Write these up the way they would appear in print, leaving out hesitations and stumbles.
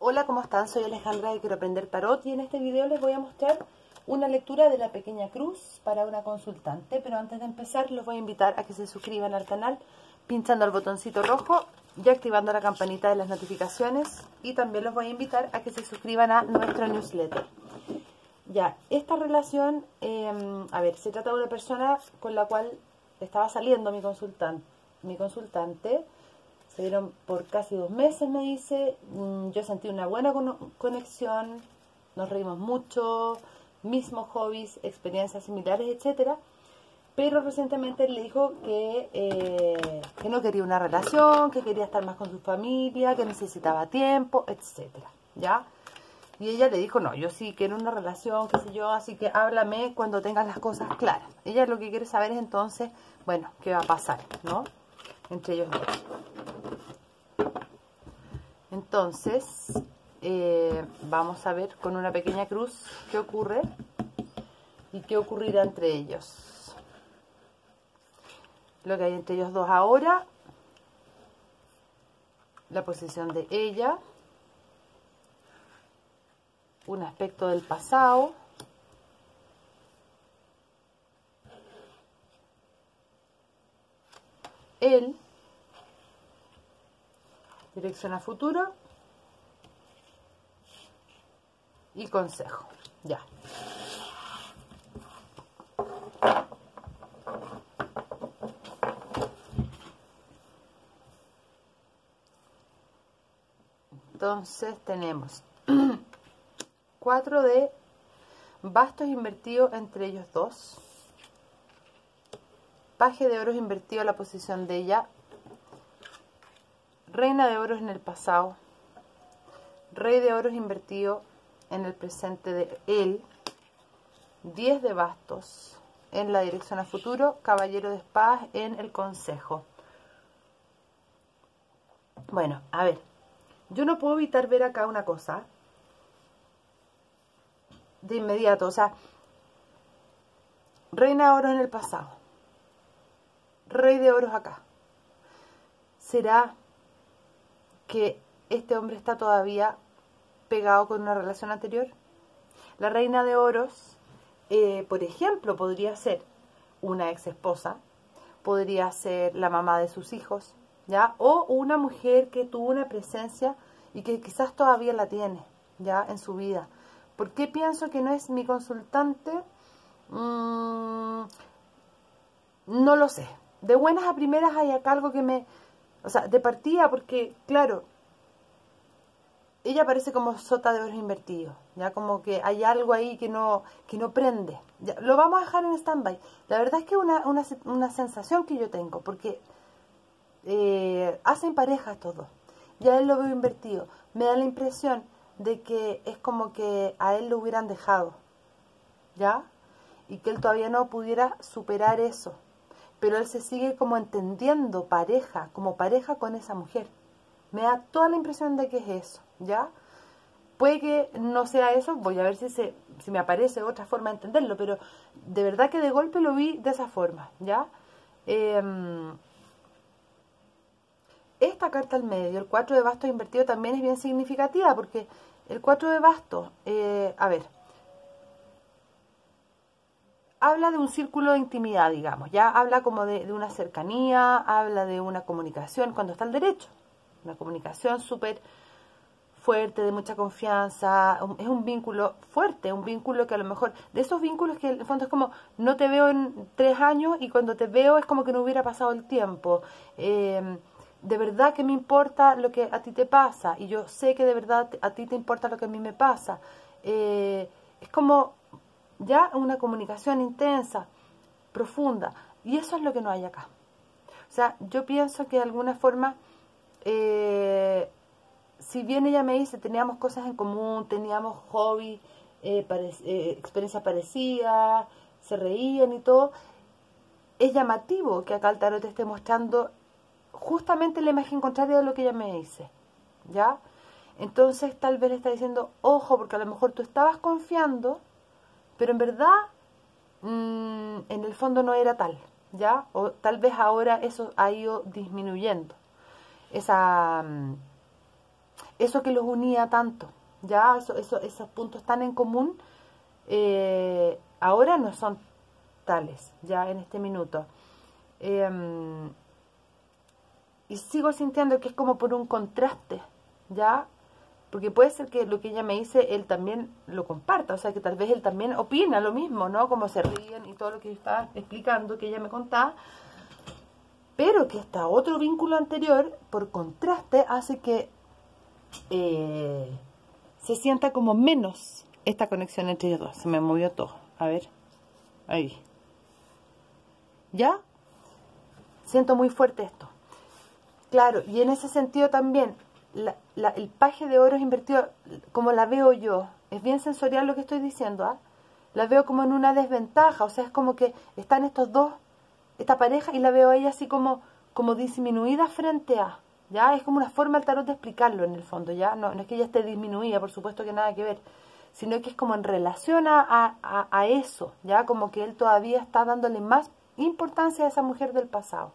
Hola, ¿cómo están? Soy Alejandra de Quiero Aprender Tarot y en este video les voy a mostrar una lectura de la pequeña cruz para una consultante. Pero antes de empezar los voy a invitar a que se suscriban al canal pinchando el botoncito rojo y activando la campanita de las notificaciones, y también los voy a invitar a que se suscriban a nuestro newsletter. Ya, esta relación, se trata de una persona con la cual estaba saliendo mi consultante. Se dieron por casi 2 meses, me dice. Yo sentí una buena conexión, nos reímos mucho, mismos hobbies, experiencias similares, etcétera. Pero recientemente él le dijo que no quería una relación, que quería estar más con su familia, que necesitaba tiempo, etcétera, ¿ya? Y ella le dijo, no, yo sí quiero una relación, qué sé yo, así que háblame cuando tengas las cosas claras. Ella lo que quiere saber es entonces, bueno, qué va a pasar, ¿no? Entre ellos dos. Entonces, vamos a ver con una pequeña cruz qué ocurre y qué ocurrirá entre ellos. Lo que hay entre ellos dos ahora, la posición de ella, un aspecto del pasado, él, dirección a futuro y consejo. Ya. Entonces tenemos 4 de bastos invertidos entre ellos dos, paje de oros invertido a la posición de ella, reina de oros en el pasado, rey de oros invertido en el presente de él, 10 de bastos en la dirección a futuro, caballero de espadas en el consejo. Bueno, a ver, yo no puedo evitar ver acá una cosa de inmediato. O sea, reina de oros en el pasado, rey de oros acá. ¿Será que este hombre está todavía pegado con una relación anterior? La reina de oros, por ejemplo, podría ser una ex esposa, podría ser la mamá de sus hijos, ¿ya? O una mujer que tuvo una presencia y que quizás todavía la tiene, ¿ya? En su vida. ¿Por qué pienso que no es mi consultante? No lo sé. De buenas a primeras hay acá algo que me... O sea, de partida, porque, claro, ella parece como sota de oros invertidos, ya como que hay algo ahí que no prende. Ya, lo vamos a dejar en stand-by. La verdad es que es una sensación que yo tengo, porque hacen pareja estos dos. Ya él lo veo invertido. Me da la impresión de que es como que a él lo hubieran dejado, ¿ya? Y que él todavía no pudiera superar eso. Pero él se sigue como entendiendo pareja, como pareja con esa mujer. Me da toda la impresión de que es eso, ¿ya? Puede que no sea eso, voy a ver si me aparece otra forma de entenderlo, pero de verdad que de golpe lo vi de esa forma, ¿ya? Esta carta al medio, el 4 de bastos invertido, también es bien significativa, porque el 4 de bastos, habla de un círculo de intimidad, digamos, ya habla como de una cercanía, habla de una comunicación, cuando está al derecho, una comunicación súper fuerte, de mucha confianza, es un vínculo fuerte, un vínculo que a lo mejor, de esos vínculos que en el fondo es como, no te veo en 3 años y cuando te veo es como que no hubiera pasado el tiempo. De verdad que me importa lo que a ti te pasa y yo sé que de verdad a ti te importa lo que a mí me pasa. Es como ya una comunicación intensa, profunda, y eso es lo que no hay acá. O sea, yo pienso que de alguna forma, si bien ella me dice teníamos cosas en común, teníamos hobby, experiencias parecidas, se reían y todo, es llamativo que acá el tarot te esté mostrando justamente la imagen contraria de lo que ella me dice, ¿ya? Entonces tal vez le está diciendo, ojo, porque a lo mejor tú estabas confiando, pero en verdad, en el fondo no era tal, ¿ya? O tal vez ahora eso ha ido disminuyendo, eso que los unía tanto, ya esos puntos tan en común, ahora no son tales, ya en este minuto. Y sigo sintiendo que es como por un contraste, ya, porque puede ser que lo que ella me dice, él también lo comparta, o sea, que tal vez él también opina lo mismo, ¿no? Como se ríen y todo lo que yo estaba explicando, que ella me contaba, pero que hasta otro vínculo anterior, por contraste, hace que se sienta como menos esta conexión entre ellos dos. Se me movió todo, a ver, ahí, ¿ya? Siento muy fuerte esto. Claro, y en ese sentido también, el paje de oros invertido, como la veo yo, es bien sensorial lo que estoy diciendo, ¿ah? La veo como en una desventaja, o sea, es como que están estos dos, esta pareja, y la veo a ella así como disminuida frente a, ¿ya? Es como una forma del tarot de explicarlo en el fondo, ¿ya? No es que ella esté disminuida, por supuesto que nada que ver, sino que es como en relación a eso, ¿ya? Como que él todavía está dándole más importancia a esa mujer del pasado.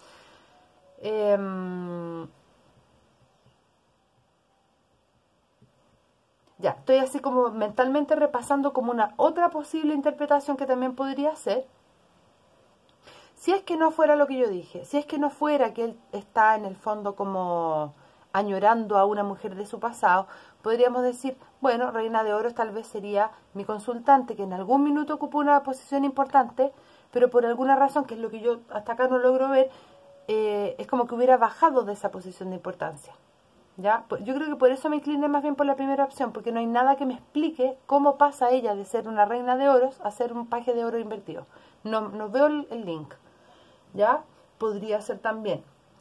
Ya, estoy así como mentalmente repasando como una otra posible interpretación que también podría ser. Si es que no fuera lo que yo dije, si es que no fuera que él está en el fondo como añorando a una mujer de su pasado, podríamos decir, bueno, Reina de Oros tal vez sería mi consultante que en algún minuto ocupó una posición importante, pero por alguna razón, que es lo que yo hasta acá no logro ver, es como que hubiera bajado de esa posición de importancia. ¿Ya? Yo creo que por eso me incliné más bien por la primera opción, porque no hay nada que me explique cómo pasa ella de ser una reina de oros a ser un paje de oro invertido. No veo el link. ¿Ya? Podría ser también.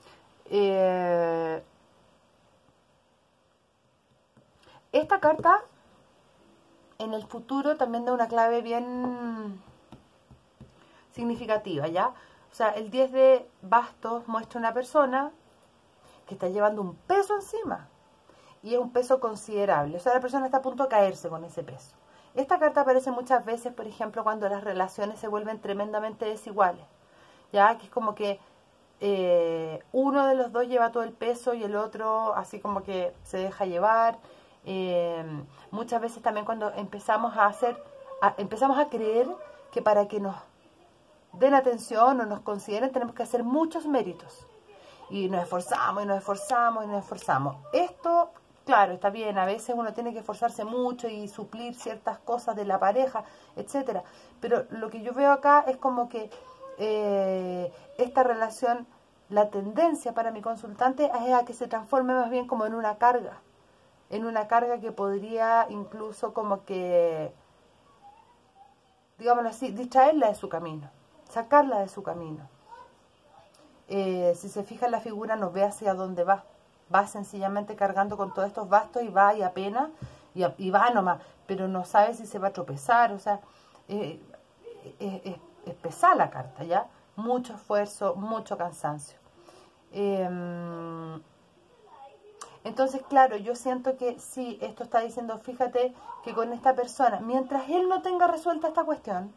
Esta carta en el futuro también da una clave bien significativa, ¿ya? O sea, el 10 de bastos muestra una persona que está llevando un peso encima. Y es un peso considerable. O sea, la persona está a punto de caerse con ese peso. Esta carta aparece muchas veces, por ejemplo, cuando las relaciones se vuelven tremendamente desiguales. Ya, que es como que uno de los dos lleva todo el peso y el otro así como que se deja llevar. Muchas veces también cuando empezamos a creer que para que nos den atención o nos consideren tenemos que hacer muchos méritos. Y nos esforzamos, y nos esforzamos, y nos esforzamos. Esto, claro, está bien, a veces uno tiene que esforzarse mucho y suplir ciertas cosas de la pareja, etcétera. Pero lo que yo veo acá es como que esta relación, la tendencia para mi consultante es a que se transforme más bien como en una carga que podría incluso como que, digámoslo así, distraerla de su camino, sacarla de su camino. Si se fija en la figura no ve hacia dónde va sencillamente cargando con todos estos bastos y va y apenas y va nomás, pero no sabe si se va a tropezar, o sea, es pesada la carta, ¿ya? Mucho esfuerzo, mucho cansancio. Entonces, claro, yo siento que sí, esto está diciendo, fíjate que con esta persona, mientras él no tenga resuelta esta cuestión,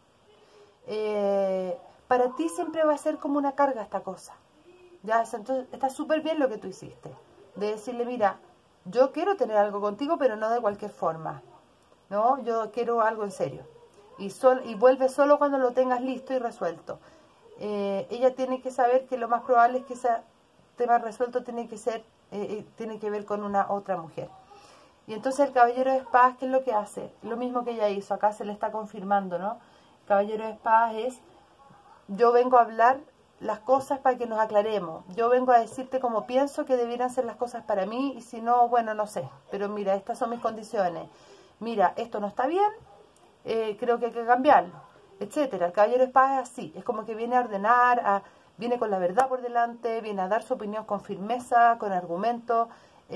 para ti siempre va a ser como una carga esta cosa. ¿Ya? Entonces, está súper bien lo que tú hiciste, de decirle, mira, yo quiero tener algo contigo, pero no de cualquier forma, ¿no? Yo quiero algo en serio. Y vuelve solo cuando lo tengas listo y resuelto. Ella tiene que saber que lo más probable es que ese tema resuelto tiene que ver con una otra mujer. Y entonces el caballero de espadas, ¿qué es lo que hace? Lo mismo que ella hizo, acá se le está confirmando, ¿no? El caballero de espadas es, yo vengo a hablar las cosas para que nos aclaremos. Yo vengo a decirte cómo pienso que debieran ser las cosas para mí y si no, bueno, no sé. Pero mira, estas son mis condiciones. Mira, esto no está bien, creo que hay que cambiarlo, etcétera. El caballero de espadas es así, es como que viene a ordenar, viene con la verdad por delante, viene a dar su opinión con firmeza, con argumentos.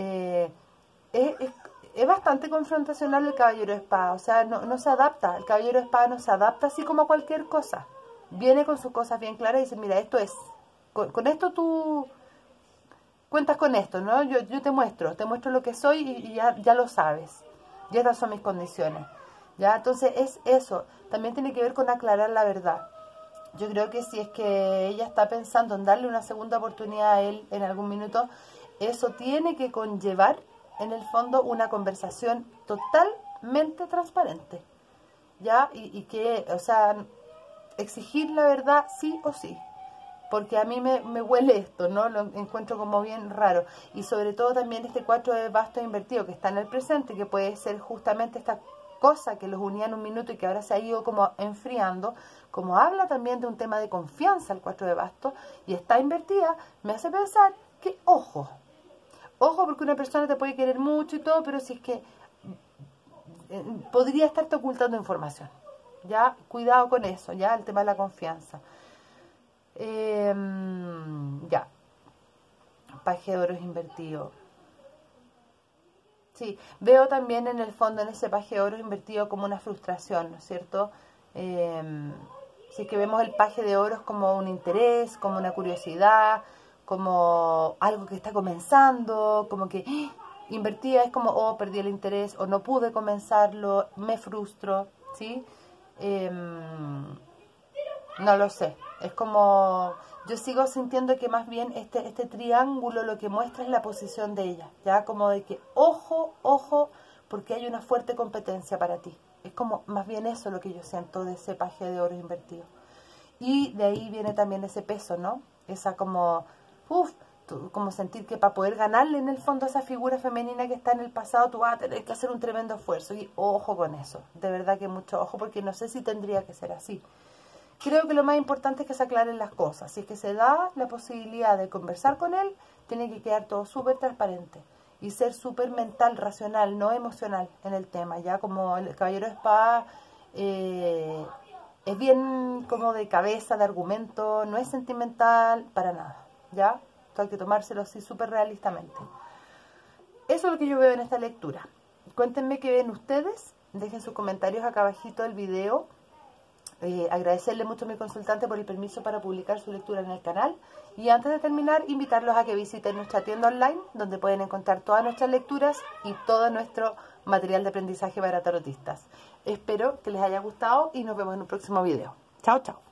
Es bastante confrontacional el caballero de espada, o sea, no se adapta. El caballero de espada no se adapta así como a cualquier cosa. Viene con sus cosas bien claras y dice, mira, esto es, con esto tú cuentas con esto, ¿no? Yo te muestro lo que soy y ya lo sabes. Y estas son mis condiciones. ¿Ya? Entonces es eso, también tiene que ver con aclarar la verdad. Yo creo que si es que ella está pensando en darle una segunda oportunidad a él en algún minuto, eso tiene que conllevar en el fondo una conversación totalmente transparente, ¿ya? Y que, o sea, exigir la verdad sí o sí, porque a mí me huele esto, ¿no? Lo encuentro como bien raro. Y sobre todo también este 4 de bastos invertido que está en el presente, que puede ser justamente esta cosa que los unía en un minuto y que ahora se ha ido como enfriando, como habla también de un tema de confianza el 4 de bastos y está invertida, me hace pensar que, ojo, porque una persona te puede querer mucho y todo, pero si es que podría estarte ocultando información, ya, cuidado con eso, ya, el tema de la confianza. Ya, paje de oros invertido. Sí, veo también en el fondo, en ese paje de oros invertido, como una frustración, ¿no es cierto? Si es que vemos el paje de oros como un interés, como una curiosidad, como algo que está comenzando, como que invertida es como, oh, perdí el interés, o no pude comenzarlo, me frustro, ¿sí? No lo sé, es como, yo sigo sintiendo que más bien este triángulo lo que muestra es la posición de ella, ya como de que, ojo, porque hay una fuerte competencia para ti. Es como más bien eso lo que yo siento de ese paje de oro invertido. Y de ahí viene también ese peso, ¿no? Esa como, como sentir que para poder ganarle en el fondo a esa figura femenina que está en el pasado, tú vas a tener que hacer un tremendo esfuerzo. Y ojo con eso, de verdad que mucho ojo, porque no sé si tendría que ser así. Creo que lo más importante es que se aclaren las cosas. Si es que se da la posibilidad de conversar con él, tiene que quedar todo súper transparente y ser súper mental, racional, no emocional en el tema. Ya como el caballero de espada es bien como de cabeza, de argumento, no es sentimental para nada. ¿Ya? Esto hay que tomárselo así súper realistamente. Eso es lo que yo veo en esta lectura. Cuéntenme qué ven ustedes. Dejen sus comentarios acá abajito del video. Agradecerle mucho a mi consultante por el permiso para publicar su lectura en el canal y antes de terminar invitarlos a que visiten nuestra tienda online donde pueden encontrar todas nuestras lecturas y todo nuestro material de aprendizaje para tarotistas. Espero que les haya gustado y nos vemos en un próximo video. Chao, chao.